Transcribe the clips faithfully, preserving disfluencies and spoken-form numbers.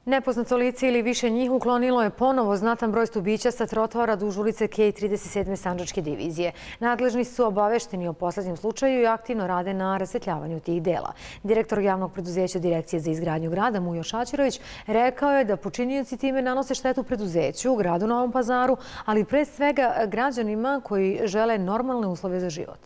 Nepoznato lice ili više njih uklonilo je ponovo znatan broj stubića sa trotoara duž ulice K trideset sedme Sandžačke divizije. Nadležni su obavešteni o poslednjem slučaju i aktivno rade na rasvetljavanju tih dela. Direktor javnog preduzeća Direkcije za izgradnju grada Mujo Šaćerović rekao je da počinioci time nanose štetu preduzeću u gradu Novom Pazaru, ali pre svega građanima koji žele normalne uslove za život.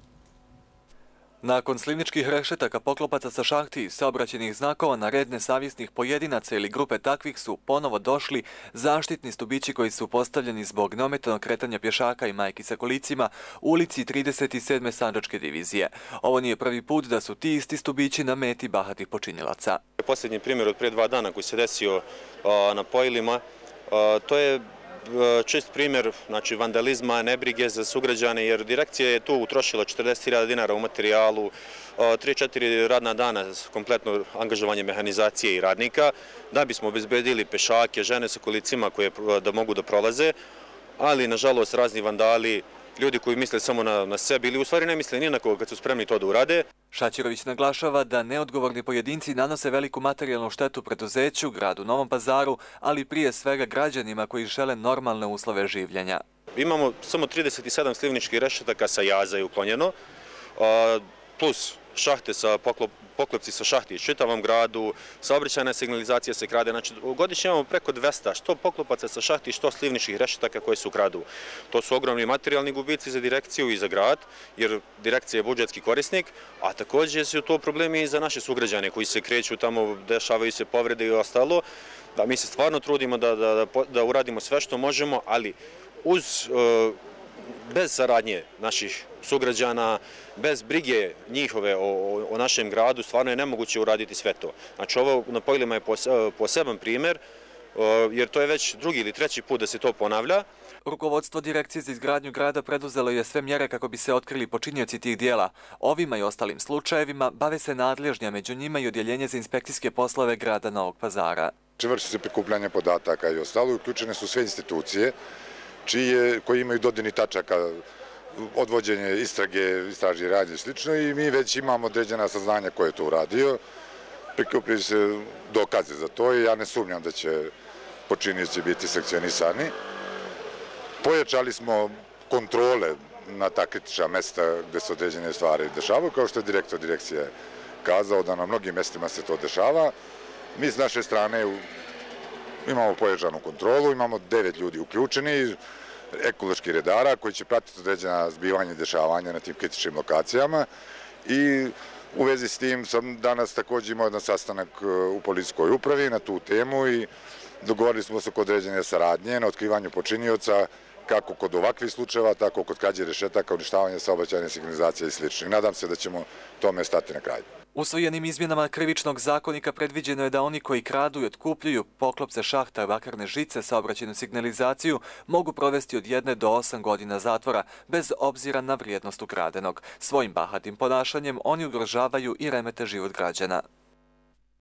Nakon slivničkih rešetaka, poklopaca sa šahti, saobraćajnih znakova, na red nesavjesnih pojedinaca ili grupe takvih su ponovo došli zaštitni stubići koji su postavljeni zbog neometanog kretanja pješaka i majki sa kolicima u ulici trideset sedme Sandžačke divizije. Ovo nije prvi put da su ti isti stubići na meti bahatih počinilaca. Posljednji primjer od prije dva dana koji se desio na Pojilima, to je čist primjer znači, vandalizma, nebrige za sugrađane, jer direkcija je tu utrošila četrdeset hiljada dinara u materijalu, tri četiri radna dana kompletno angažovanje mehanizacije i radnika, da bismo obezbedili pešake, žene sa kolicima koje da mogu da prolaze, ali nažalost razni vandali, ljudi koji misle samo na, na sebi ili u stvari ne misle ni na koga kad su spremni to da urade. Šaćerović naglašava da neodgovorni pojedinci nanose veliku materijalnu štetu preduzeću, gradu Novom Pazaru, ali prije svega građanima koji žele normalne uslove življenja. Imamo samo trideset sedam slivničkih rešetaka sa jaza je uklonjeno, plus šahte sa poklop, poklopci sa šahti u čitavom gradu, saobraćajna signalizacija se krade. Znači, godišnje imamo preko dvesta, što poklopaca sa šahti, što slivničkih rešetaka koje su kradu. To su ogromni materijalni gubici za direkciju i za grad, jer direkcija je budžetski korisnik, a također su to problemi i za naše sugrađane koji se kreću tamo, dešavaju se povrede i ostalo. Da, mi se stvarno trudimo da, da, da, da uradimo sve što možemo, ali uz... Uh, bez saradnje naših sugrađana, bez brige njihove o, o našem gradu, stvarno je nemoguće uraditi sve to. Znači, ovo na Pojilima je poseban primjer, jer to je već drugi ili treći put da se to ponavlja. Rukovodstvo Direkcije za izgradnju grada preduzelo je sve mjere kako bi se otkrili počinioci tih dijela. Ovima i ostalim slučajevima bave se nadležnja, među njima i Odjeljenje za inspekcijske poslove grada Novog Pazara. Vrši se prikupljanje podataka i ostalo, uključene su sve institucije čije, koji imaju dodirni tačaka, odvođenje istrage, istražnih radnji i slično, i mi već imamo određena saznanja ko je to uradio. Prikupili se dokaze za to i ja ne sumnjam da će počinioci biti sankcionisani. Pojačali smo kontrole na ta kritična mesta gde se određene stvari dešavaju, kao što je direktor direkcije kazao da na mnogim mestima se to dešava. Mi s naše strane imamo pojačanu kontrolu, imamo devet ljudi uključeni, ekološki redara koji će pratiti određena zbivanja i dešavanja na tim kritičnim lokacijama, i u vezi s tim sam danas također imao jedan sastanak u policijskoj upravi na tu temu i dogovorili smo se oko određene saradnje na otkrivanju počinioca, kako kod ovakvih slučajeva, tako kod krađe rešetaka, uništavanja saobraćajne signalizacije i slično. Nadam se da ćemo tome stati na kraj. Usvojenim izmjenama Krivičnog zakonika predviđeno je da oni koji kradu i otkupljuju poklopce šahta, vakarne žice, saobraćajnu signalizaciju mogu provesti od jedne do osam godina zatvora, bez obzira na vrijednost ukradenog. Svojim bahatim ponašanjem oni ugrožavaju i remete život građana.